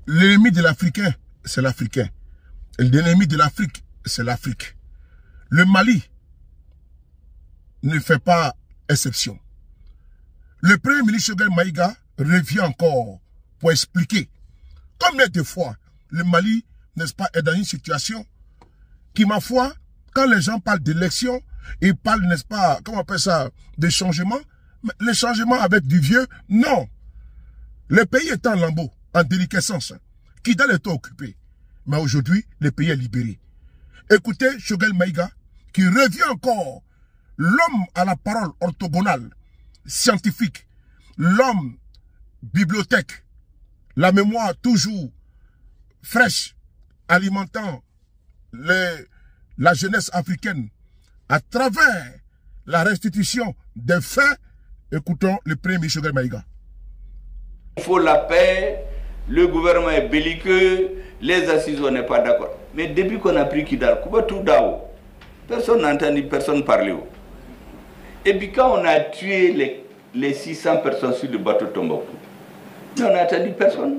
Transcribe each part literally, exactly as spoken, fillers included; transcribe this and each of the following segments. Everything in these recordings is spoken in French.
l'ennemi de l'Africain, c'est l'Africain. L'ennemi de l'Afrique, c'est l'Afrique. Le Mali ne fait pas exception. Le premier ministre Choguel Maïga revient encore pour expliquer combien de fois le Mali, n'est-ce pas, est dans une situation qui, ma foi, quand les gens parlent d'élection, ils parlent, n'est-ce pas, comment on appelle ça, de changement, mais les changements avec du vieux, non. Le pays est en lambeaux, en déliquescence. Kidal est occupé. Mais aujourd'hui, le pays est libéré. Écoutez Choguel Maïga, qui revient encore, l'homme à la parole orthogonale, scientifique, l'homme bibliothèque, la mémoire toujours fraîche, alimentant les, la jeunesse africaine à travers la restitution des faits. Écoutons le premier ministre Choguel Maïga. Il faut la paix, le gouvernement est belliqueux, les assises, on n'est pas d'accord. Mais depuis qu'on a pris Kidal, tout d'abord, personne n'a entendu personne parler. Et puis quand on a tué les, les six cents personnes sur le bateau Tombouctou, on n'a entendu personne.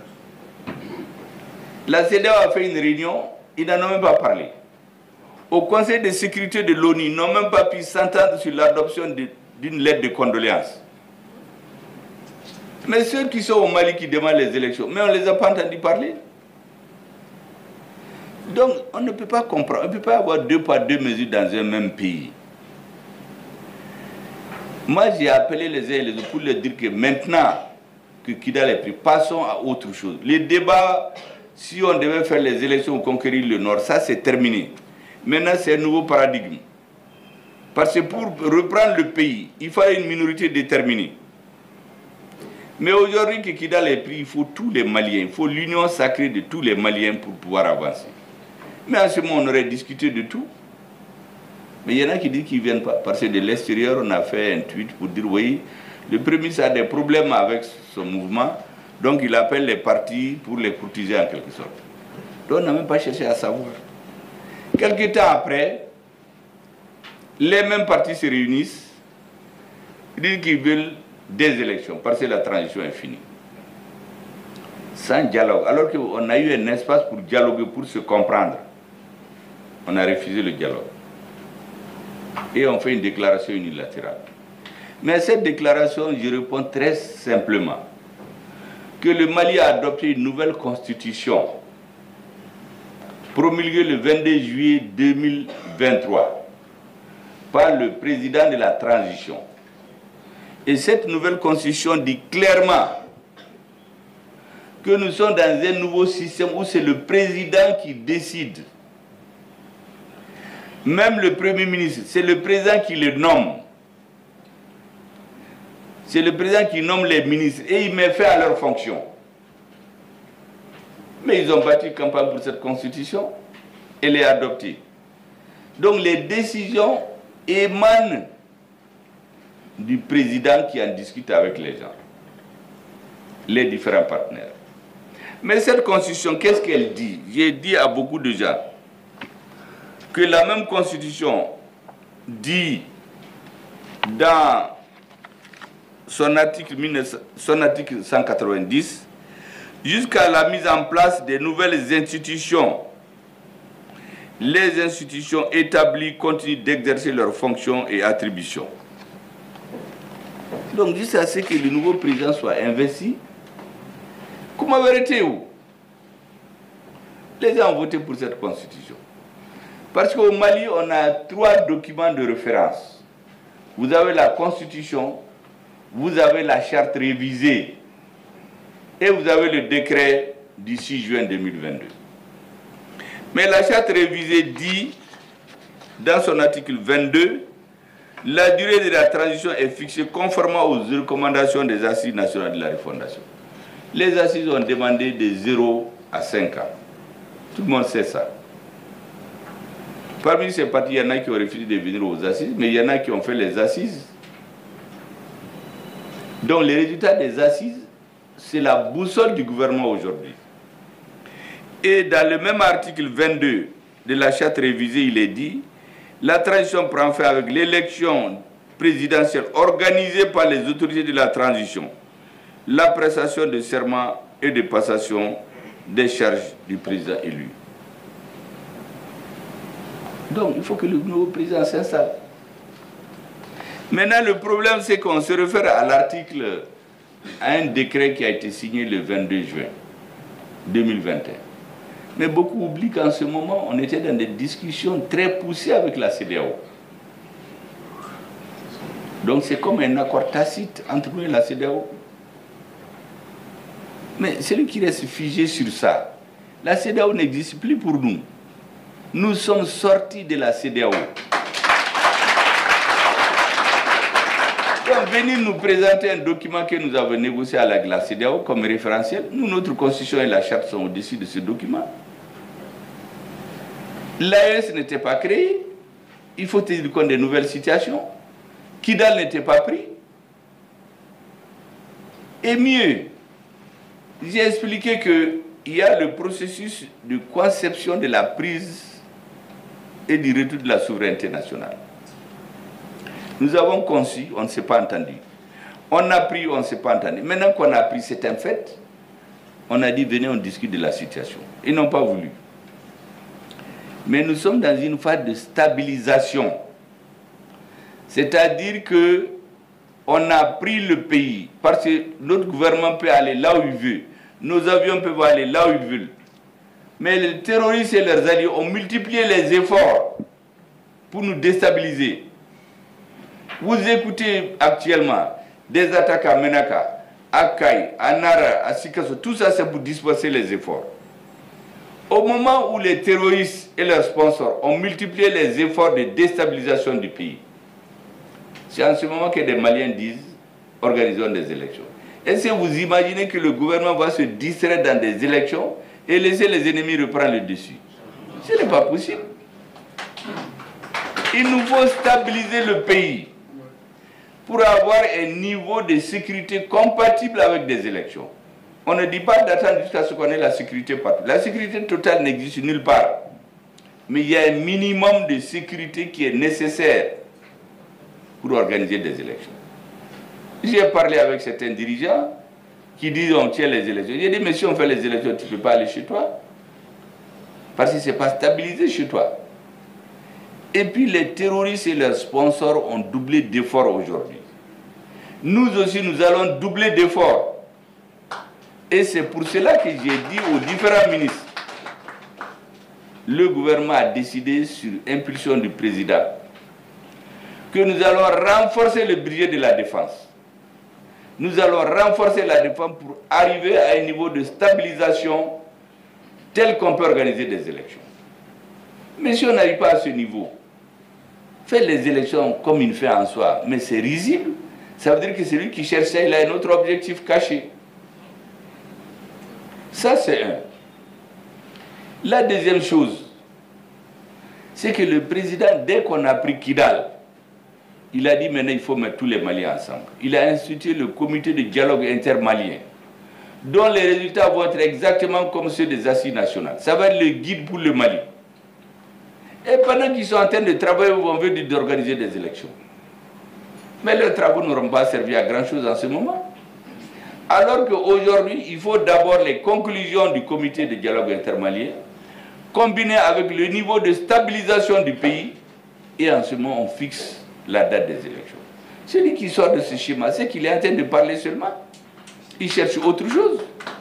La C E D E A O a fait une réunion, ils n'en ont même pas parlé. Au Conseil de sécurité de l'ONU, ils n'ont même pas pu s'entendre sur l'adoption d'une lettre de condoléances. Mais ceux qui sont au Mali qui demandent les élections, mais on ne les a pas entendus parler. Donc on ne peut pas comprendre, on ne peut pas avoir deux par deux mesures dans un même pays. Moi j'ai appelé les uns et les autres pour leur dire que maintenant que Kidal est pris, passons à autre chose. Les débats, si on devait faire les élections ou conquérir le Nord, ça c'est terminé. Maintenant c'est un nouveau paradigme. Parce que pour reprendre le pays, il fallait une minorité déterminée. Mais aujourd'hui que Kidal est pris, il faut tous les Maliens, il faut l'union sacrée de tous les Maliens pour pouvoir avancer. Mais en ce moment, on aurait discuté de tout. Mais il y en a qui disent qu'ils ne viennent pas. Parce que de l'extérieur, on a fait un tweet pour dire, oui, le Premier ministre a des problèmes avec son mouvement, donc il appelle les partis pour les courtiser en quelque sorte. Donc on n'a même pas cherché à savoir. Quelque temps après, les mêmes partis se réunissent, ils disent qu'ils veulent des élections, parce que la transition est finie. Sans dialogue, alors qu'on a eu un espace pour dialoguer, pour se comprendre. On a refusé le dialogue. Et on fait une déclaration unilatérale. Mais à cette déclaration, je réponds très simplement que le Mali a adopté une nouvelle constitution promulguée le vingt-deux juillet deux mille vingt-trois par le président de la transition. Et cette nouvelle constitution dit clairement que nous sommes dans un nouveau système où c'est le président qui décide. Même le Premier ministre, c'est le président qui le nomme. C'est le président qui nomme les ministres et il met fin à leur fonction. Mais ils ont battu campagne pour cette constitution. Elle est adoptée. Donc les décisions émanent du président qui en discute avec les gens, les différents partenaires. Mais cette constitution, qu'est-ce qu'elle dit? J'ai dit à beaucoup de gens que la même constitution dit dans son article, son article cent quatre-vingt-dix, jusqu'à la mise en place des nouvelles institutions, les institutions établies continuent d'exercer leurs fonctions et attributions. Donc, jusqu'à ce que le nouveau président soit investi, comment vérité où les gens ont voté pour cette constitution? Parce qu'au Mali, on a trois documents de référence. Vous avez la constitution, vous avez la charte révisée et vous avez le décret du six juin deux mille vingt-deux. Mais la charte révisée dit, dans son article vingt-deux, la durée de la transition est fixée conformément aux recommandations des assises nationales de la refondation. Les assises ont demandé de zéro à cinq ans. Tout le monde sait ça. Parmi ces partis, il y en a qui ont refusé de venir aux assises, mais il y en a qui ont fait les assises. Donc les résultats des assises, c'est la boussole du gouvernement aujourd'hui. Et dans le même article vingt-deux de la charte révisée, il est dit: la transition prend fin avec l'élection présidentielle organisée par les autorités de la transition, la prestation de serment et de passation des charges du président élu. Donc, il faut que le nouveau président s'installe. Maintenant, le problème, c'est qu'on se réfère à l'article, à un décret qui a été signé le vingt-deux juin deux mille vingt et un. Mais beaucoup oublient qu'en ce moment, on était dans des discussions très poussées avec la C E D E A O. Donc, c'est comme un accord tacite entre nous et la C E D E A O. Mais celui qui reste figé sur ça, la C E D E A O n'existe plus pour nous. Nous sommes sortis de la C E D E A O. Donc, venir nous présenter un document que nous avons négocié avec la C E D E A O comme référentiel, nous, notre constitution et la charte sont au-dessus de ce document. L'A E S n'était pas créé, il faut tenir compte des nouvelles situations. Kidal n'était pas pris. Et mieux, j'ai expliqué qu'il y a le processus de conception de la prise et du retour de la souveraineté nationale. Nous avons conçu, on ne s'est pas entendu. On a pris, on ne s'est pas entendu. Maintenant qu'on a pris, c'est un fait. On a dit, venez, on discute de la situation. Ils n'ont pas voulu. Mais nous sommes dans une phase de stabilisation. C'est-à-dire que on a pris le pays, parce que notre gouvernement peut aller là où il veut. Nos avions peuvent aller là où ils veulent. Mais les terroristes et leurs alliés ont multiplié les efforts pour nous déstabiliser. Vous écoutez actuellement des attaques à Menaka, à Kaï, à Nara, à Sikasso, tout ça c'est pour disperser les efforts. Au moment où les terroristes et leurs sponsors ont multiplié les efforts de déstabilisation du pays, c'est en ce moment que des Maliens disent « organisons des élections ». Est-ce que vous imaginez que le gouvernement va se distraire dans des élections et laisser les ennemis reprendre le dessus? Ce n'est pas possible. Il nous faut stabiliser le pays pour avoir un niveau de sécurité compatible avec des élections. On ne dit pas d'attendre jusqu'à ce qu'on ait la sécurité partout. La sécurité totale n'existe nulle part. Mais il y a un minimum de sécurité qui est nécessaire pour organiser des élections. J'ai parlé avec certains dirigeants qui disent on tient les élections. J'ai dit mais si on fait les élections, tu ne peux pas aller chez toi. Parce que ce n'est pas stabilisé chez toi. Et puis les terroristes et leurs sponsors ont doublé d'efforts aujourd'hui. Nous aussi, nous allons doubler d'efforts. Et c'est pour cela que j'ai dit aux différents ministres, le gouvernement a décidé sur impulsion du président que nous allons renforcer le budget de la défense. Nous allons renforcer la défense pour arriver à un niveau de stabilisation tel qu'on peut organiser des élections. Mais si on n'arrive pas à ce niveau, faire les élections comme une fin en soi, mais c'est risible. Ça veut dire que celui qui cherche ça, il a un autre objectif caché. Ça, c'est un. La deuxième chose, c'est que le président, dès qu'on a pris Kidal, il a dit maintenant il faut mettre tous les Maliens ensemble. Il a institué le comité de dialogue intermalien, dont les résultats vont être exactement comme ceux des assises nationales. Ça va être le guide pour le Mali. Et pendant qu'ils sont en train de travailler, on veut d'organiser des élections. Mais leurs travaux n'auront pas servi à grand-chose en ce moment. Alors qu'aujourd'hui, il faut d'abord les conclusions du comité de dialogue intermalien, combiner avec le niveau de stabilisation du pays, et en ce moment, on fixe la date des élections. Celui qui sort de ce schéma, c'est qu'il est en train de parler seulement. Il cherche autre chose.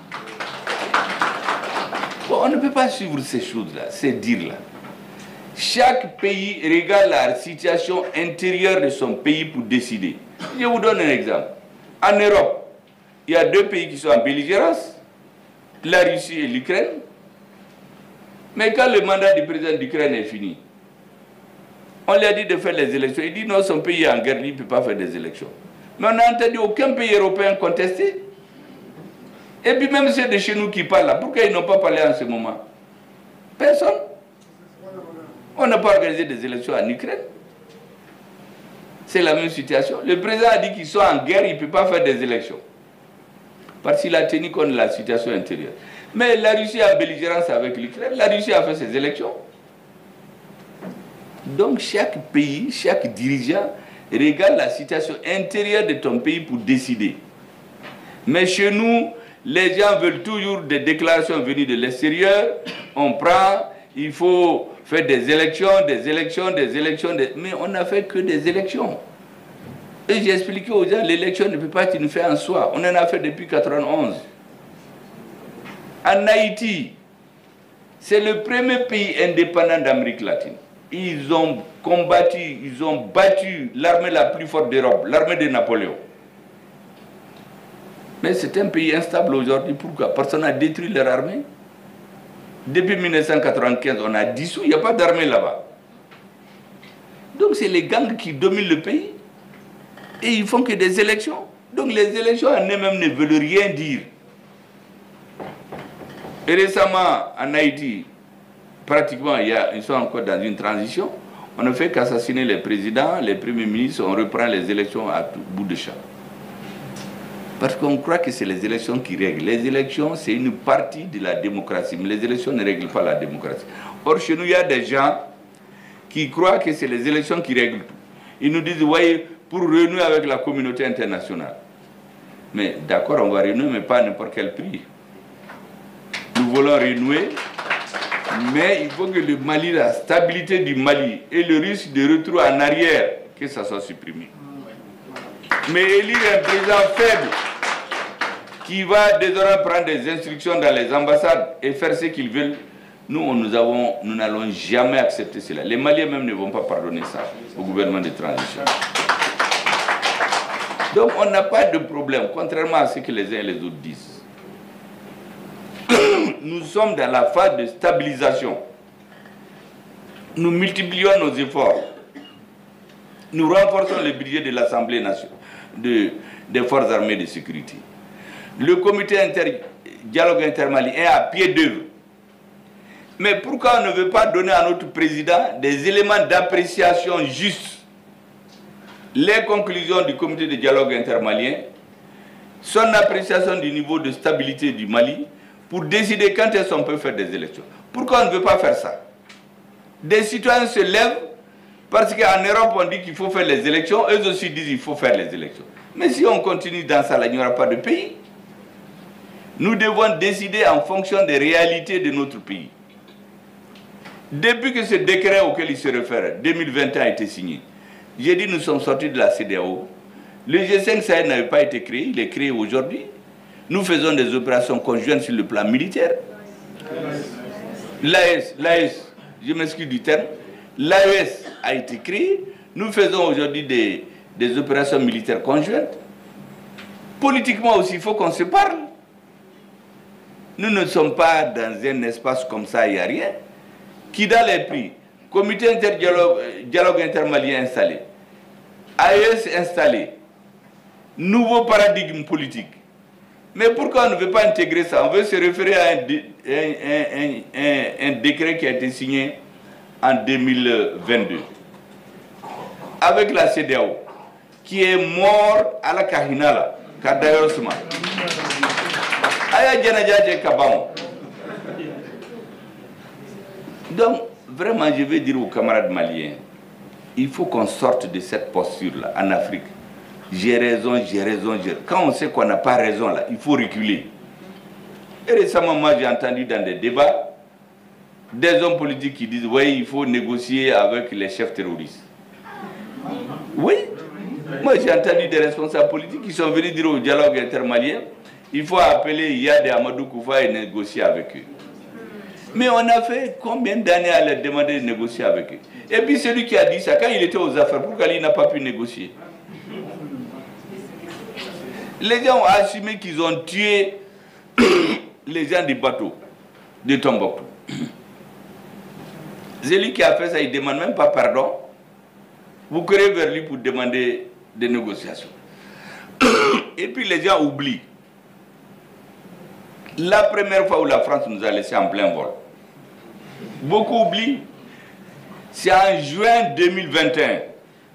Bon, on ne peut pas suivre ces choses-là, ces dires-là. Chaque pays regarde la situation intérieure de son pays pour décider. Je vous donne un exemple. En Europe, il y a deux pays qui sont en belligérance, la Russie et l'Ukraine. Mais quand le mandat du président d'Ukraine est fini, on lui a dit de faire les élections. Il dit non, son pays est en guerre, il ne peut pas faire des élections. Mais on n'a entendu aucun pays européen contester. Et puis même ceux de chez nous qui parlent là, pourquoi ils n'ont pas parlé en ce moment? Personne. On n'a pas organisé des élections en Ukraine. C'est la même situation. Le président a dit qu'ils sont en guerre, il ne peut pas faire des élections. Parce qu'il a tenu compte de la situation intérieure. Mais la Russie a belligérance avec l'Ukraine. La Russie a fait ses élections. Donc chaque pays, chaque dirigeant regarde la situation intérieure de ton pays pour décider. Mais chez nous, Les gens veulent toujours des déclarations venues de l'extérieur. On prend, il faut faire des élections, des élections, des élections. Des... Mais on n'a fait que des élections. Et j'ai expliqué aux gens, l'élection ne peut pas être une fait en soi. On en a fait depuis mille neuf cent quatre-vingt-onze. En Haïti, c'est le premier pays indépendant d'Amérique latine. Ils ont combattu, ils ont battu l'armée la plus forte d'Europe, l'armée de Napoléon. Mais c'est un pays instable aujourd'hui. Pourquoi? Parce qu'on a détruit leur armée. Depuis mille neuf cent quatre-vingt-quinze, on a dissous, il n'y a pas d'armée là-bas. Donc c'est les gangs qui dominent le pays. Et ils font que des élections. Donc les élections en elles-mêmes ne veulent rien dire. Et récemment, en Haïti, pratiquement, il y a, ils sont encore dans une transition. On ne fait qu'assassiner les présidents, les premiers ministres, on reprend les élections à tout bout de champ. Parce qu'on croit que c'est les élections qui règlent. Les élections, c'est une partie de la démocratie, mais les élections ne règlent pas la démocratie. Or, chez nous, il y a des gens qui croient que c'est les élections qui règlent tout. Ils nous disent, voyez, pour renouer avec la communauté internationale. Mais d'accord, on va renouer, mais pas à n'importe quel prix. Nous voulons renouer, mais il faut que le Mali, la stabilité du Mali et le risque de retour en arrière, que ça soit supprimé. Mais élire un président faible qui va désormais prendre des instructions dans les ambassades et faire ce qu'ils veulent, nous, nous avons, nous n'allons jamais accepter cela. Les Maliens même ne vont pas pardonner ça au gouvernement de transition. Donc on n'a pas de problème, contrairement à ce que les uns et les autres disent. Nous sommes dans la phase de stabilisation. Nous multiplions nos efforts. Nous renforçons le budget de l'Assemblée nationale, de, des forces armées de sécurité. Le comité inter, dialogue intermalien est à pied d'œuvre. Mais pourquoi on ne veut pas donner à notre président des éléments d'appréciation justes? Les conclusions du comité de dialogue intermalien, son appréciation du niveau de stabilité du Mali, pour décider quand est-ce qu'on peut faire des élections. Pourquoi on ne veut pas faire ça? Des citoyens se lèvent parce qu'en Europe on dit qu'il faut faire les élections, eux aussi disent qu'il faut faire les élections. Mais si on continue dans ça, là, il n'y aura pas de pays. Nous devons décider en fonction des réalités de notre pays. Depuis que ce décret auquel il se réfère, deux mille vingt et un, a été signé, j'ai dit nous sommes sortis de la C E D E A O. Le G cinq Sahel n'avait pas été créé, il est créé aujourd'hui. Nous faisons des opérations conjointes sur le plan militaire. L'A E S, l'A E S, je m'excuse du terme, l'A E S a été créé. Nous faisons aujourd'hui des, des opérations militaires conjointes. Politiquement aussi, il faut qu'on se parle. Nous ne sommes pas dans un espace comme ça, il n'y a rien. Kidal est pris, comité interdialogue dialogue intermalien installé, A E S installé, nouveau paradigme politique. Mais pourquoi on ne veut pas intégrer ça? On veut se référer à un, un, un, un, un décret qui a été signé en deux mille vingt-deux avec la C E D E A O, qui est mort à la Kahinala, Kadayosma. Donc, vraiment, je vais dire aux camarades maliens, il faut qu'on sorte de cette posture-là en Afrique. J'ai raison, j'ai raison, j'ai raison. Quand on sait qu'on n'a pas raison, là, il faut reculer. Et récemment, moi, j'ai entendu dans des débats des hommes politiques qui disent, oui, il faut négocier avec les chefs terroristes. Oui, moi, j'ai entendu des responsables politiques qui sont venus dire au dialogue intermalien, il faut appeler Yad et Amadou Koufa et négocier avec eux. Mais on a fait combien d'années à leur demander de négocier avec eux? Et puis celui qui a dit ça, quand il était aux affaires, pourquoi il n'a pas pu négocier? Les gens ont assumé qu'ils ont tué les gens du bateau de Tombouctou. Celui qui a fait ça, il ne demande même pas pardon. Vous courez vers lui pour demander des négociations. Et puis les gens oublient. La première fois où la France nous a laissés en plein vol, beaucoup oublient, c'est en juin deux mille vingt et un.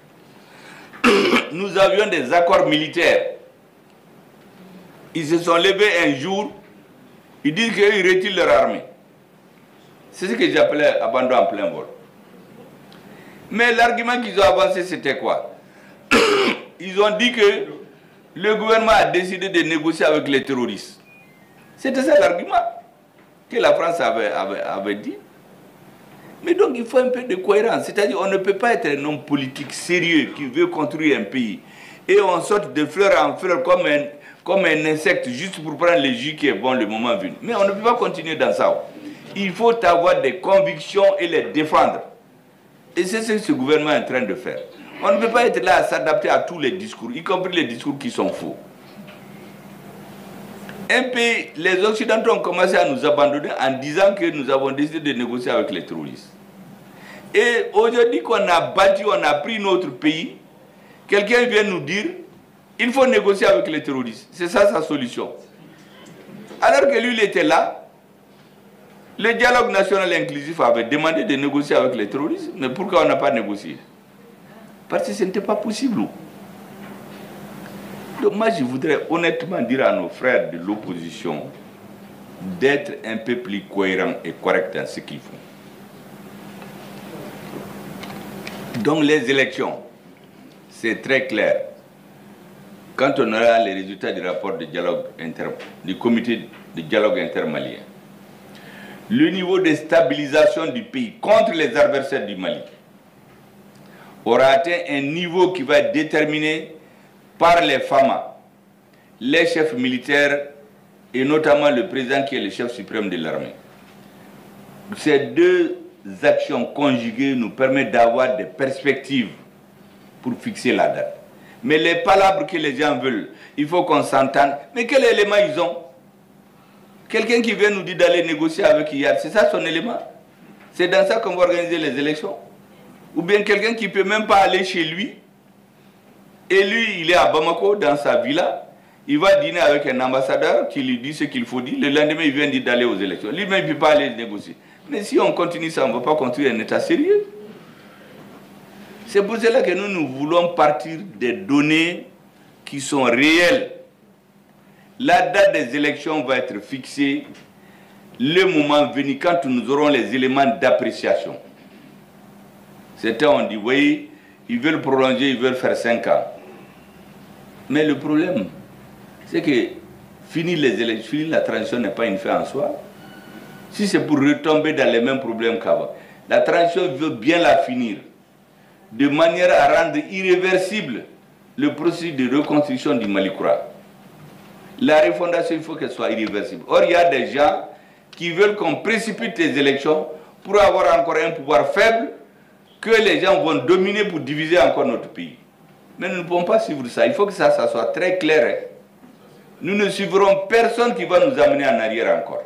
Nous avions des accords militaires. Ils se sont levés un jour, ils disent qu'ils retirent leur armée. C'est ce que j'appelais abandon en plein vol. Mais l'argument qu'ils ont avancé, c'était quoi? Ils ont dit que le gouvernement a décidé de négocier avec les terroristes. C'était ça l'argument que la France avait, avait, avait dit. Mais donc il faut un peu de cohérence. C'est-à-dire on ne peut pas être un homme politique sérieux qui veut construire un pays et on saute de fleur en fleur comme un, comme un insecte juste pour prendre le jus qui est bon le moment venu. Mais on ne peut pas continuer dans ça. Il faut avoir des convictions et les défendre. Et c'est ce que ce gouvernement est en train de faire. On ne peut pas être là à s'adapter à tous les discours, y compris les discours qui sont faux. Un pays, les Occidentaux ont commencé à nous abandonner en disant que nous avons décidé de négocier avec les terroristes. Et aujourd'hui qu'on a bâti, on a pris notre pays, quelqu'un vient nous dire il faut négocier avec les terroristes. C'est ça sa solution. Alors que lui, il était là, le dialogue national inclusif avait demandé de négocier avec les terroristes, mais pourquoi on n'a pas négocié? Parce que ce n'était pas possible. Donc moi, je voudrais honnêtement dire à nos frères de l'opposition d'être un peu plus cohérents et corrects dans ce qu'ils font. Donc les élections, c'est très clair. Quand on aura les résultats du rapport de dialogue inter, du comité de dialogue intermalien, le niveau de stabilisation du pays contre les adversaires du Mali aura atteint un niveau qui va être déterminé par les F A M A, les chefs militaires et notamment le président qui est le chef suprême de l'armée. Ces deux actions conjuguées nous permettent d'avoir des perspectives pour fixer la date. Mais les palabres que les gens veulent, il faut qu'on s'entende. Mais quel élément ils ont? Quelqu'un qui vient nous dire d'aller négocier avec Iyad, c'est ça son élément? C'est dans ça qu'on va organiser les élections? Ou bien quelqu'un qui ne peut même pas aller chez lui, et lui, il est à Bamako, dans sa villa, il va dîner avec un ambassadeur qui lui dit ce qu'il faut dire, le lendemain, il vient dire d'aller aux élections. Lui-même, il ne peut pas aller négocier. Mais si on continue ça, on ne va pas construire un État sérieux. C'est pour cela que nous, nous voulons partir des données qui sont réelles. La date des élections va être fixée le moment venu, quand nous aurons les éléments d'appréciation. Certains ont dit, oui, ils veulent prolonger, ils veulent faire cinq ans. Mais le problème, c'est que finir les élections, finir la transition n'est pas une fin en soi. Si c'est pour retomber dans les mêmes problèmes qu'avant, la transition veut bien la finir, de manière à rendre irréversible le processus de reconstruction du Mali-Koura. La refondation, il faut qu'elle soit irréversible. Or, il y a des gens qui veulent qu'on précipite les élections pour avoir encore un pouvoir faible que les gens vont dominer pour diviser encore notre pays. Mais nous ne pouvons pas suivre ça. Il faut que ça, ça soit très clair. Hein. Nous ne suivrons personne qui va nous amener en arrière encore.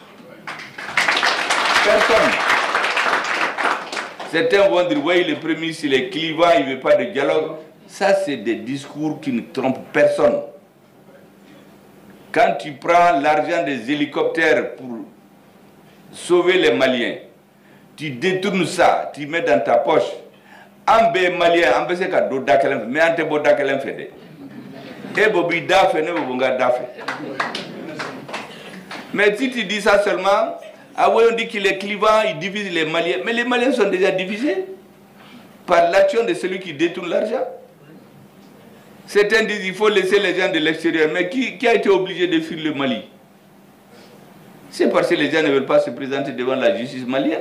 Personne. Certains vont dire, oui, le premier ministre, il est clivant, il ne veut pas de dialogue. Ça, c'est des discours qui ne trompent personne. Quand tu prends l'argent des hélicoptères pour sauver les Maliens, tu détournes ça, tu mets dans ta poche. Ambe Malien, ambe c'est qu'à d'autres dakelem, mais ante bo dakelem fait. Et bobi dafe ne bobonga dafe. Mais si tu dis ça seulement, ah oui, on dit qu'il est clivant, il divise les Maliens. Mais les Maliens sont déjà divisés par l'action de celui qui détourne l'argent. Certains disent qu'il faut laisser les gens de l'extérieur. Mais qui, qui a été obligé de fuir le Mali? C'est parce que les gens ne veulent pas se présenter devant la justice malienne.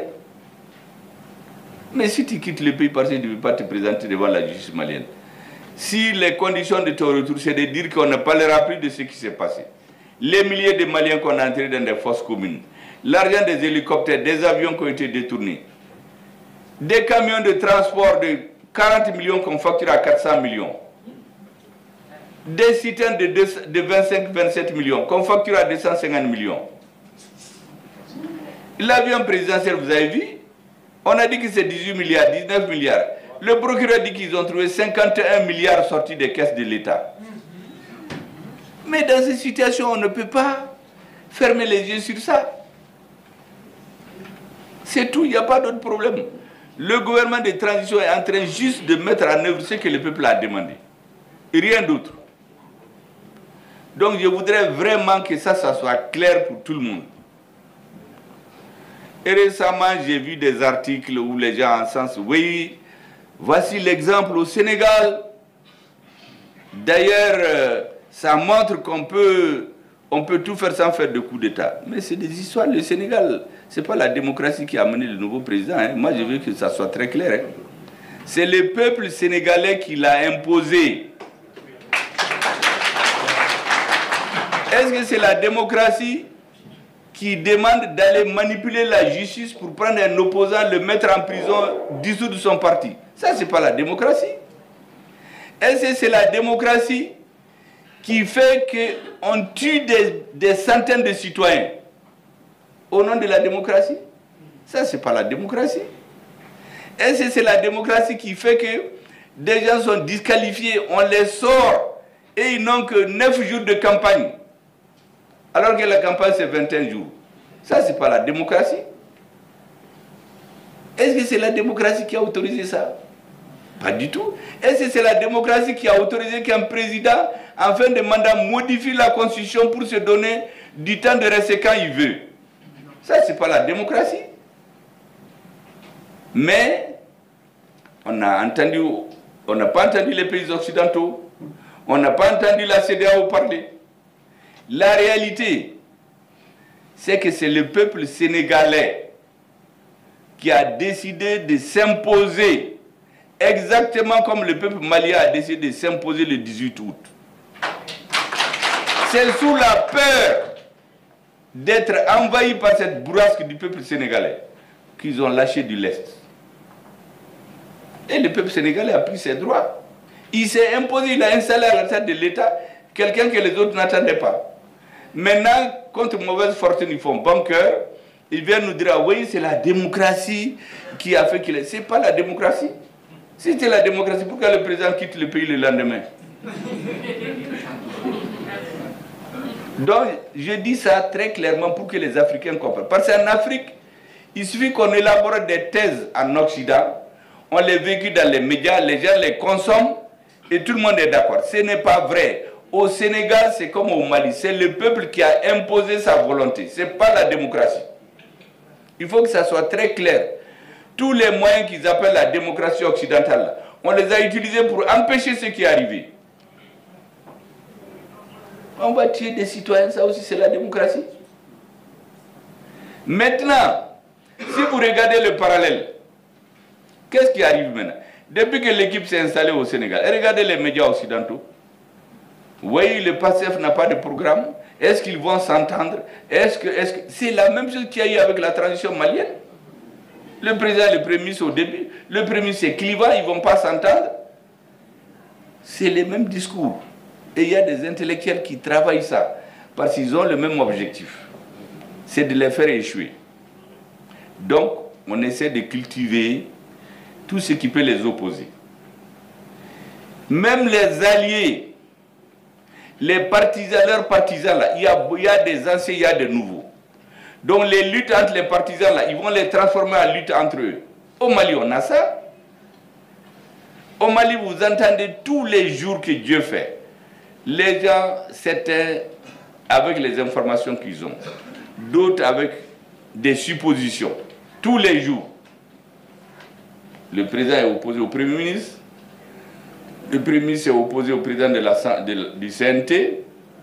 Mais si tu quittes le pays parce que tu ne veux pas te présenter devant la justice malienne, si les conditions de ton retour, c'est de dire qu'on ne parlera plus de ce qui s'est passé, les milliers de Maliens qu'on a entrés dans des fosses communes, l'argent des hélicoptères, des avions qui ont été détournés, des camions de transport de quarante millions qu'on facture à quatre cents millions, des citernes de, de vingt-cinq à vingt-sept millions qu'on facture à deux cent cinquante millions. L'avion présidentiel, vous avez vu, on a dit que c'est dix-huit milliards, dix-neuf milliards. Le procureur dit qu'ils ont trouvé cinquante et un milliards sortis des caisses de l'État. Mais dans cette situation, on ne peut pas fermer les yeux sur ça. C'est tout, il n'y a pas d'autre problème. Le gouvernement de transition est en train juste de mettre en œuvre ce que le peuple a demandé. Et rien d'autre. Donc je voudrais vraiment que ça, ça soit clair pour tout le monde. Et récemment, j'ai vu des articles où les gens en sens, oui, voici l'exemple au Sénégal. D'ailleurs, ça montre qu'on peut on peut tout faire sans faire de coup d'État. Mais c'est des histoires. Le Sénégal, ce n'est pas la démocratie qui a amené le nouveau président. Hein. Moi, je veux que ça soit très clair. Hein. C'est le peuple sénégalais qui l'a imposé. Est-ce que c'est la démocratie qui demande d'aller manipuler la justice pour prendre un opposant, le mettre en prison, dissoudre son parti? Ça, ce n'est pas la démocratie. Est-ce que c'est la démocratie qui fait qu'on tue des, des centaines de citoyens au nom de la démocratie? Ça, ce n'est pas la démocratie. Est-ce que c'est la démocratie qui fait que des gens sont disqualifiés, on les sort et ils n'ont que neuf jours de campagne, alors que la campagne c'est vingt et un jours? Ça, ce n'est pas la démocratie. Est-ce que c'est la démocratie qui a autorisé ça? Pas du tout. Est-ce que c'est la démocratie qui a autorisé qu'un président, en fin de mandat, modifie la constitution pour se donner du temps de rester quand il veut? Ça, ce n'est pas la démocratie. Mais on a entendu, on n'a pas entendu les pays occidentaux, on n'a pas entendu la C D A O parler. La réalité, c'est que c'est le peuple sénégalais qui a décidé de s'imposer, exactement comme le peuple malien a décidé de s'imposer le dix-huit août. C'est sous la peur d'être envahi par cette bourrasque du peuple sénégalais qu'ils ont lâché du lest. Et le peuple sénégalais a pris ses droits. Il s'est imposé, il a installé à la tête de l'État quelqu'un que les autres n'attendaient pas. Maintenant, contre mauvaise fortune, ils font bon cœur. Ils viennent nous dire, ah oui, c'est la démocratie qui a fait qu'il est. Ce n'est pas la démocratie. Si c'était la démocratie, pourquoi le président quitte le pays le lendemain? Donc, je dis ça très clairement pour que les Africains comprennent. Parce qu'en Afrique, il suffit qu'on élabore des thèses en Occident, on les véhicule dans les médias, les gens les consomment et tout le monde est d'accord. Ce n'est pas vrai. Au Sénégal, c'est comme au Mali. C'est le peuple qui a imposé sa volonté. Ce n'est pas la démocratie. Il faut que ça soit très clair. Tous les moyens qu'ils appellent la démocratie occidentale, on les a utilisés pour empêcher ce qui est arrivé. On va tuer des citoyens, ça aussi c'est la démocratie. Maintenant, si vous regardez le parallèle, qu'est-ce qui arrive maintenant? Depuis que l'équipe s'est installée au Sénégal, et regardez les médias occidentaux. Oui, le P A S T E F n'a pas de programme. Est-ce qu'ils vont s'entendre? Est-ce que, est-ce que... C'est la même chose qu'il y a eu avec la transition malienne. Le président et le premier ministre au début, le premier ministre c'est clivant, ils ne vont pas s'entendre. C'est les mêmes discours. Et il y a des intellectuels qui travaillent ça, parce qu'ils ont le même objectif. C'est de les faire échouer. Donc, on essaie de cultiver tout ce qui peut les opposer. Même les alliés, les partisans, leurs partisans, là, il y a, il y a des anciens, il y a des nouveaux. Donc les luttes entre les partisans, là, ils vont les transformer en lutte entre eux. Au Mali, on a ça. Au Mali, vous entendez tous les jours que Dieu fait. Les gens, c'était avec les informations qu'ils ont. D'autres avec des suppositions. Tous les jours. Le président est opposé au Premier ministre. Le Premier ministre est opposé au président de la, de, du C N T.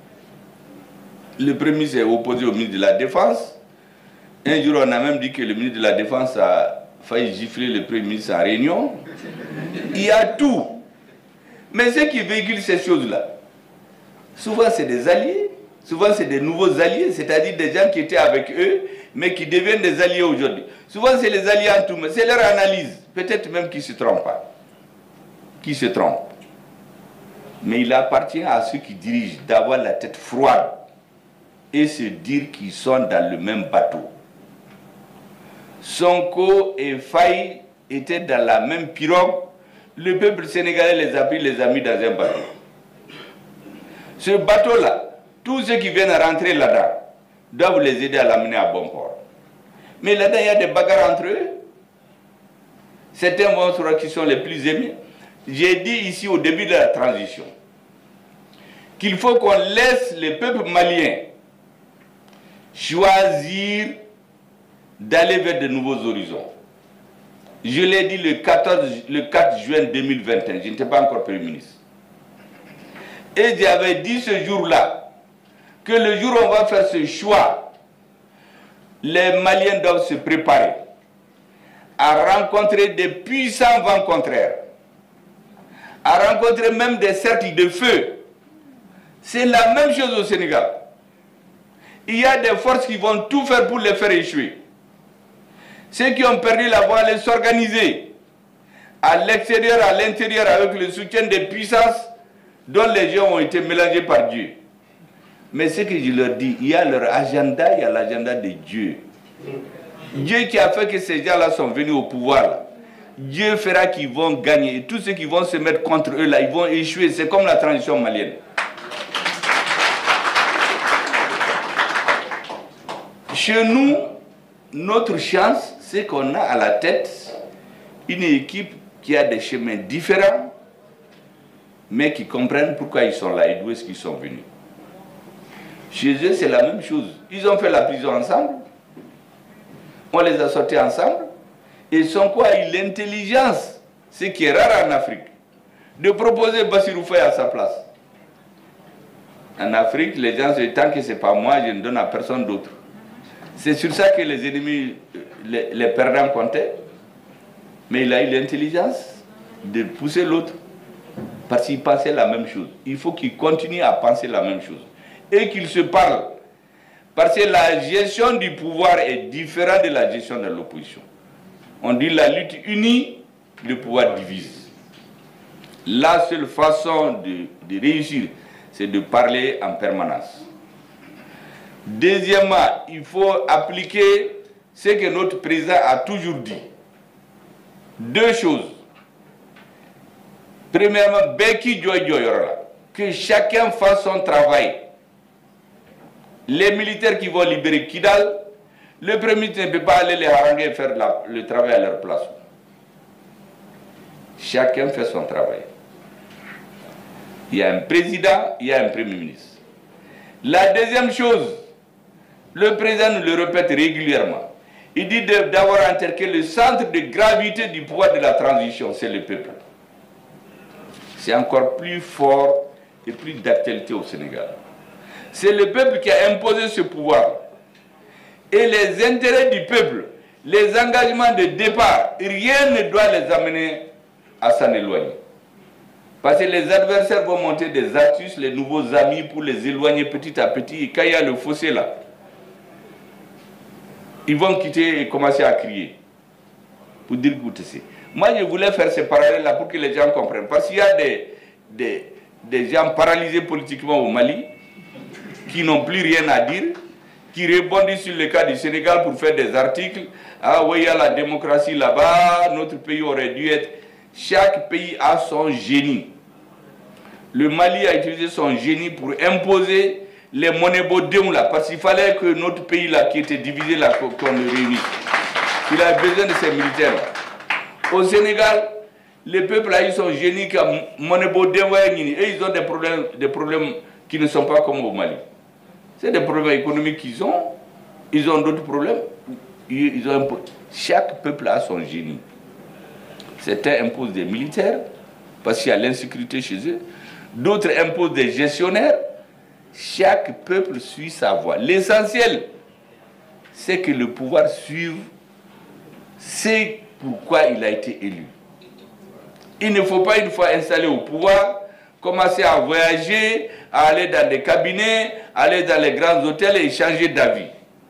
Le Premier ministre est opposé au ministre de la Défense. Un jour, on a même dit que le ministre de la Défense a failli gifler le Premier ministre en réunion. Il y a tout. Mais ceux qui véhiculent ces choses-là, souvent c'est des alliés, souvent c'est des nouveaux alliés, c'est-à-dire des gens qui étaient avec eux, mais qui deviennent des alliés aujourd'hui. Souvent c'est les alliés en tout, mais c'est leur analyse. Peut-être même qu'ils ne se trompent pas. Qui se trompent. Mais il appartient à ceux qui dirigent d'avoir la tête froide et se dire qu'ils sont dans le même bateau. Sonko et Faye étaient dans la même pirogue. Le peuple sénégalais les a pris, les a mis dans un bateau. Ce bateau-là, tous ceux qui viennent rentrer là-dedans doivent les aider à l'amener à bon port. Mais là-dedans, il y a des bagarres entre eux. Certains monstres qui sont les plus aimés. J'ai dit ici au début de la transition qu'il faut qu'on laisse le peuple malien choisir d'aller vers de nouveaux horizons. Je l'ai dit le, quatorze, le quatre juin deux mille vingt et un, je n'étais pas encore Premier ministre. Et j'avais dit ce jour-là, que le jour où on va faire ce choix, les Maliens doivent se préparer à rencontrer des puissants vents contraires, à rencontrer même des cercles de feu. C'est la même chose au Sénégal. Il y a des forces qui vont tout faire pour les faire échouer. Ceux qui ont perdu la voie allaient s'organiser à l'extérieur, à l'intérieur, avec le soutien des puissances dont les gens ont été mélangés par Dieu. Mais ce que je leur dis, il y a leur agenda, il y a l'agenda de Dieu. Dieu qui a fait que ces gens-là sont venus au pouvoir, là. Dieu fera qu'ils vont gagner. Et tous ceux qui vont se mettre contre eux, là, ils vont échouer. C'est comme la transition malienne. Chez nous, notre chance, c'est qu'on a à la tête une équipe qui a des chemins différents, mais qui comprennent pourquoi ils sont là et d'où est-ce qu'ils sont venus. Chez eux, c'est la même chose. Ils ont fait la prison ensemble, on les a sortis ensemble, et ils sont quoi? L'intelligence, ce qui est rare en Afrique, de proposer Bassirou Faye à sa place. En Afrique, les gens se disent, tant que ce n'est pas moi, je ne donne à personne d'autre. C'est sur ça que les ennemis, les, les perdants comptaient. Mais il a eu l'intelligence de pousser l'autre. Parce qu'il pensait la même chose. Il faut qu'il continue à penser la même chose. Et qu'il se parle. Parce que la gestion du pouvoir est différente de la gestion de l'opposition. On dit la lutte unie, le pouvoir divise. La seule façon de, de réussir, c'est de parler en permanence. Deuxièmement, il faut appliquer ce que notre président a toujours dit. Deux choses. Premièrement, Beki Joy Joyora, que chacun fasse son travail. Les militaires qui vont libérer Kidal, le premier ministre ne peut pas aller les haranguer et faire la, le travail à leur place. Chacun fait son travail. Il y a un président, il y a un premier ministre. La deuxième chose, le président nous le répète régulièrement. Il dit d'avoir interqué le centre de gravité du pouvoir de la transition, c'est le peuple. C'est encore plus fort et plus d'actualité au Sénégal. C'est le peuple qui a imposé ce pouvoir. Et les intérêts du peuple, les engagements de départ, rien ne doit les amener à s'en éloigner. Parce que les adversaires vont monter des astuces, les nouveaux amis pour les éloigner petit à petit. Et quand il y a le fossé là, ils vont quitter et commencer à crier. Pour dire écoutez, c'est. Moi, je voulais faire ce parallèle-là pour que les gens comprennent. Parce qu'il y a des, des, des gens paralysés politiquement au Mali qui n'ont plus rien à dire, qui rebondissent sur le cas du Sénégal pour faire des articles. Ah oui, il y a la démocratie là-bas, notre pays aurait dû être... Chaque pays a son génie. Le Mali a utilisé son génie pour imposer les monnaies bodéons là, parce qu'il fallait que notre pays là, qui était divisé là, qu'on le réunisse. Il a besoin de ces militaires là. Au Sénégal, le peuple a eu son génie qui a monnaie bodéon et ils ont des problèmes, des problèmes qui ne sont pas comme au Mali. C'est des problèmes économiques qu'ils ont. Ils ont d'autres problèmes. Ils ont... Chaque peuple a son génie. Certains imposent des militaires parce qu'il y a l'insécurité chez eux. D'autres imposent des gestionnaires. Chaque peuple suit sa voie. L'essentiel, c'est que le pouvoir suive c'est pourquoi il a été élu. Il ne faut pas, une fois installé au pouvoir, commencer à voyager, à aller dans des cabinets, aller dans les grands hôtels et changer d'avis.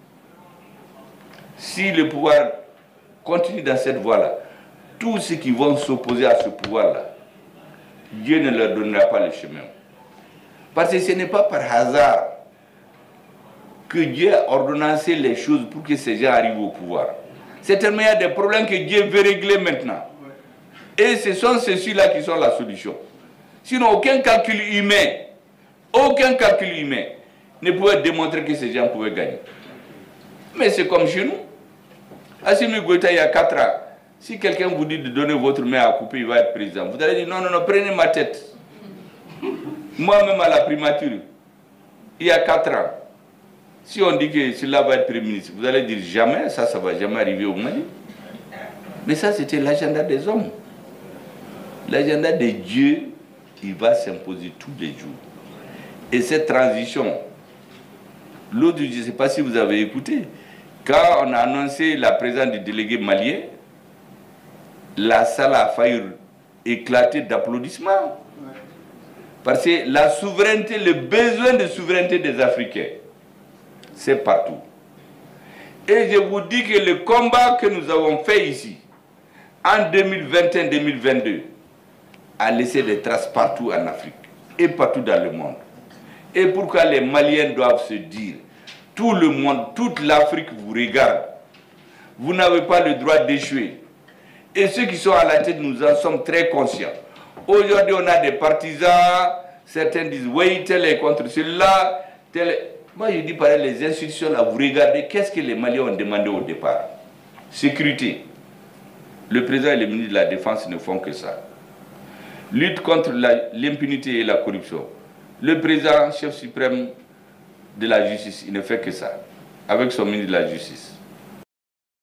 Si le pouvoir continue dans cette voie-là, tous ceux qui vont s'opposer à ce pouvoir-là, Dieu ne leur donnera pas le chemin. Parce que ce n'est pas par hasard que Dieu a ordonnancé les choses pour que ces gens arrivent au pouvoir. C'est tellement il y a des problèmes que Dieu veut régler maintenant. Et ce sont ceux-là qui sont la solution. Sinon, aucun calcul humain, aucun calcul humain ne pouvait démontrer que ces gens pouvaient gagner. Mais c'est comme chez nous. Assimi Goïta, il y a quatre ans, si quelqu'un vous dit de donner votre main à couper, il va être président. Vous allez dire non, non, non, prenez ma tête. Moi-même à la primature, il y a quatre ans, si on dit que cela va être Premier ministre, vous allez dire jamais, ça, ça ne va jamais arriver au Mali. Mais ça, c'était l'agenda des hommes. L'agenda de Dieu, il va s'imposer tous les jours. Et cette transition L'autre, je ne sais pas si vous avez écouté, quand on a annoncé la présence du délégué malien, la salle a failli éclater d'applaudissements. Parce que la souveraineté, le besoin de souveraineté des Africains, c'est partout. Et je vous dis que le combat que nous avons fait ici, en deux mille vingt et un deux mille vingt-deux, a laissé des traces partout en Afrique et partout dans le monde. Et pourquoi les Maliens doivent se dire, tout le monde, toute l'Afrique vous regarde, vous n'avez pas le droit d'échouer. Et ceux qui sont à la tête, nous en sommes très conscients. Aujourd'hui, on a des partisans, certains disent, oui, tel est contre celui-là, tel est... Moi, je dis, par les institutions, là, vous regardez, qu'est-ce que les Maliens ont demandé au départ? Sécurité. Le président et le ministre de la Défense ne font que ça. Lutte contre l'impunité et la corruption. Le président, chef suprême de la justice, il ne fait que ça, avec son ministre de la Justice.